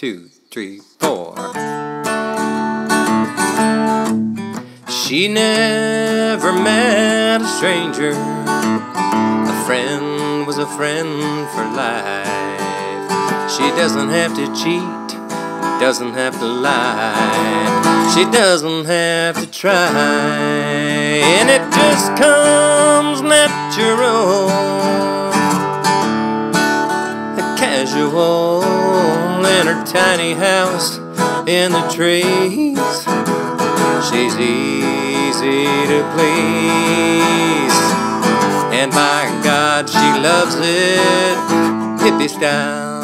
2, 3, 4. She never met a stranger. A friend was a friend for life. She doesn't have to cheat, doesn't have to lie. She doesn't have to try, and it just comes natural. Casual in her tiny house in the trees. She's easy to please, and by God she loves it hippie style.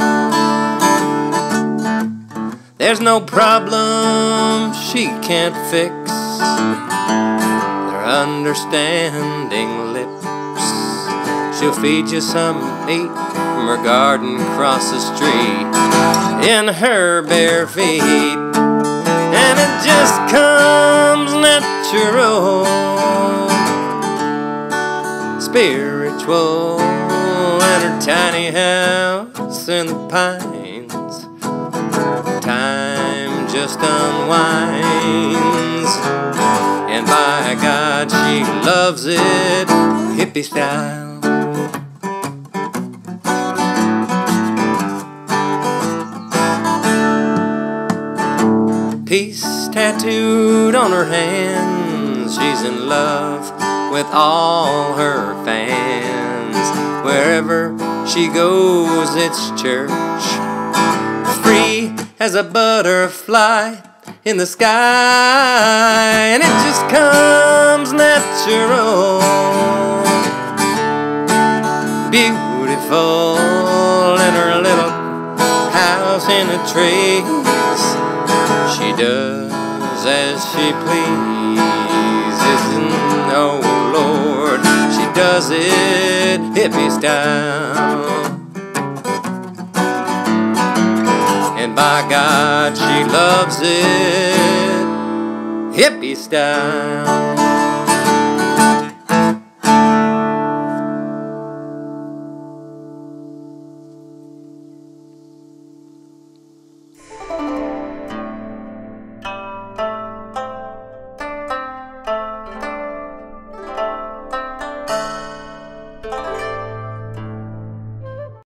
There's no problem she can't fix. Their understanding lips. She'll feed you some meat from her garden across the street in her bare feet, and it just comes natural. Spiritual in her tiny house in the pines. Time just unwinds, and by God she loves it hippie style. Peace tattooed on her hands. She's in love with all her fans. Wherever she goes, it's church. Free as a butterfly in the sky, and it just comes natural. Beautiful in her little house in the trees. She does as she pleases, and oh Lord, she does it hippie style. And by God, she loves it hippie style.